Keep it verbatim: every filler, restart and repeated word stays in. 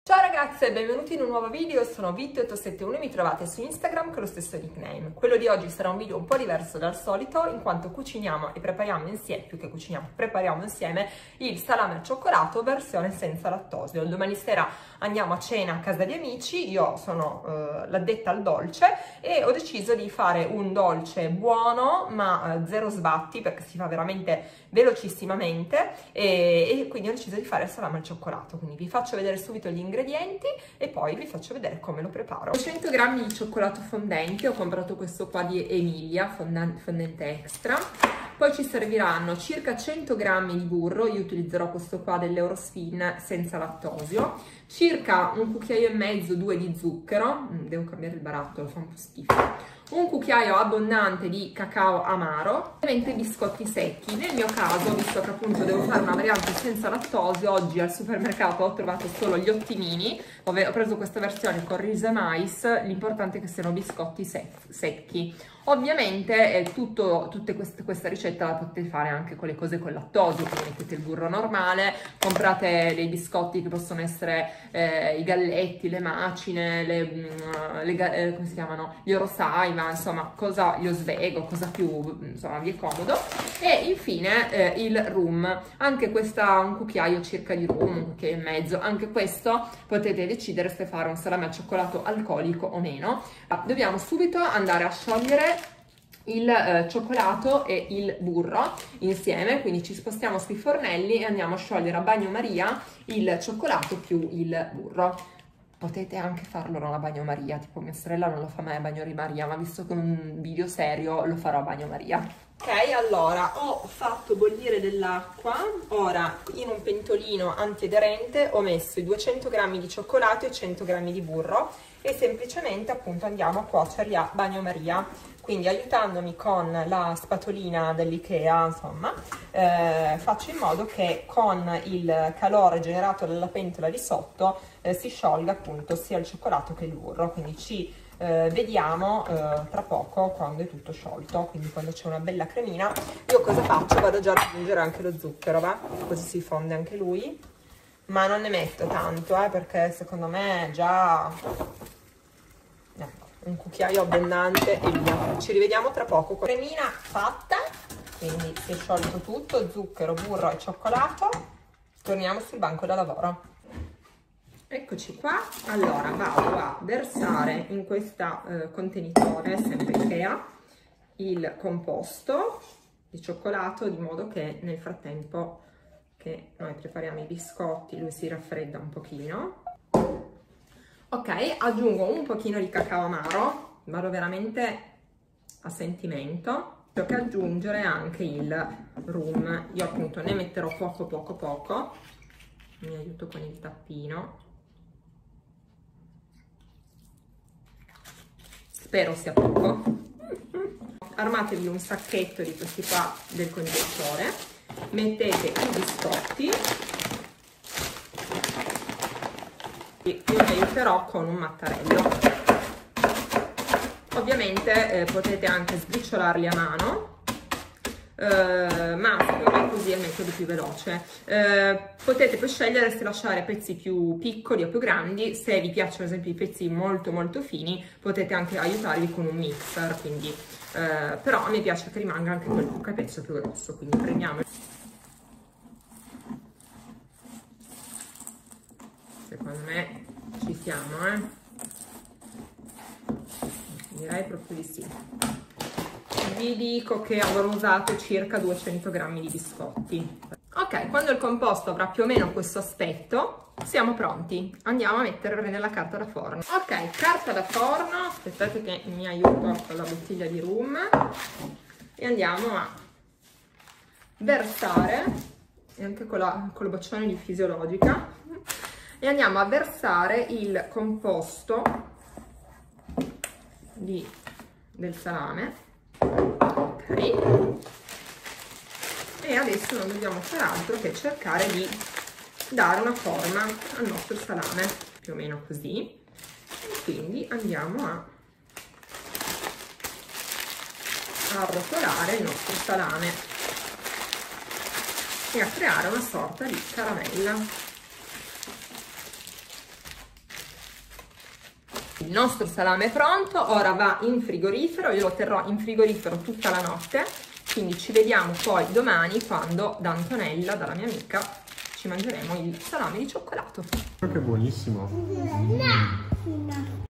Ciao ragazze e benvenuti in un nuovo video, sono Vitty otto sette uno e mi trovate su Instagram con lo stesso nickname. Quello di oggi sarà un video un po' diverso dal solito in quanto cuciniamo e prepariamo insieme, più che cuciniamo, prepariamo insieme il salame al cioccolato versione senza lattosio. Domani sera andiamo a cena a casa di amici, io sono eh, l'addetta al dolce e ho deciso di fare un dolce buono ma eh, zero sbatti perché si fa veramente velocissimamente e, e quindi ho deciso di fare il salame al cioccolato. Quindi vi faccio vedere subito gli ingredienti e poi vi faccio vedere come lo preparo. cento grammi di cioccolato fondente, ho comprato questo qua di Emilia, fondente extra. Poi ci serviranno circa cento grammi di burro, io utilizzerò questo qua dell'Eurospin senza lattosio, circa un cucchiaio e mezzo, due di zucchero, devo cambiare il barattolo, fa un po' schifo, un cucchiaio abbondante di cacao amaro, ovviamente biscotti secchi. Nel mio caso, visto che appunto devo fare una variante senza lattosio, oggi al supermercato ho trovato solo gli ottimini, ho preso questa versione con riso e mais, l'importante è che siano biscotti sec secchi. Ovviamente eh, tutto, tutte queste, questa ricetta la potete fare anche con le cose con lattosio, quindi mettete il burro normale, comprate dei biscotti che possono essere eh, i galletti, le macine, le, le, eh, come si chiamano, gli Orosaiva, insomma, cosa, gli Osvego, cosa più, insomma, vi è comodo. E infine eh, il rum, anche questa un cucchiaio circa di rum, un cucchiaio e mezzo, anche questo potete decidere se fare un salame al cioccolato alcolico o meno. Dobbiamo subito andare a sciogliere il eh, cioccolato e il burro insieme, quindi ci spostiamo sui fornelli e andiamo a sciogliere a bagnomaria il cioccolato più il burro. Potete anche farlo non a bagnomaria, tipo mia sorella non lo fa mai a bagnomaria, ma visto che è un video serio lo farò a bagnomaria. Ok, allora ho fatto bollire dell'acqua, ora in un pentolino antiaderente ho messo i duecento grammi di cioccolato e cento grammi di burro e semplicemente appunto andiamo a cuocerli a bagnomaria, quindi aiutandomi con la spatolina dell'Ikea, insomma, eh, faccio in modo che con il calore generato dalla pentola di sotto eh, si sciolga appunto sia il cioccolato che il burro, quindi ci Eh, vediamo eh, tra poco quando è tutto sciolto, quindi quando c'è una bella cremina. Io cosa faccio? Vado già ad aggiungere anche lo zucchero, va? Così si fonde anche lui, ma non ne metto tanto eh, perché secondo me è già ecco, un cucchiaio abbondante e via. Ci rivediamo tra poco. Cremina fatta, quindi si è sciolto tutto, zucchero, burro e cioccolato. Torniamo sul banco da lavoro. Eccoci qua, allora vado a versare in questo eh, contenitore, sempre Ikea, il composto di cioccolato, di modo che nel frattempo che noi prepariamo i biscotti lui si raffredda un pochino. Ok, aggiungo un pochino di cacao amaro, vado veramente a sentimento. Tocca aggiungere anche il rum, io appunto ne metterò poco poco poco, mi aiuto con il tappino. Spero sia poco. Armatevi un sacchetto di questi qua del contenitore, mettete i biscotti e io mi aiuterò con un mattarello. Ovviamente eh, potete anche sbriciolarli a mano, Uh, ma secondo me così è il metodo più veloce. Uh, potete poi scegliere se lasciare pezzi più piccoli o più grandi. Se vi piacciono ad esempio i pezzi molto molto fini potete anche aiutarvi con un mixer, quindi, uh, però a me piace che rimanga anche quel pezzo più grosso, quindi prendiamo, secondo me ci siamo, eh? Direi proprio di sì. Vi dico che avrò usato circa duecento grammi di biscotti. Ok, quando il composto avrà più o meno questo aspetto, siamo pronti. Andiamo a mettere nella carta da forno. Ok, carta da forno, aspettate che mi aiuto con la bottiglia di rum e andiamo a versare, e anche con la, con la boccione di fisiologica, e andiamo a versare il composto di, del salame. Ok, e adesso non dobbiamo fare altro che cercare di dare una forma al nostro salame, più o meno così, e quindi andiamo a arrotolare il nostro salame e a creare una sorta di caramella. Il nostro salame è pronto, ora va in frigorifero, io lo terrò in frigorifero tutta la notte, quindi ci vediamo poi domani quando da Antonella, dalla mia amica, ci mangeremo il salame di cioccolato. Che buonissimo!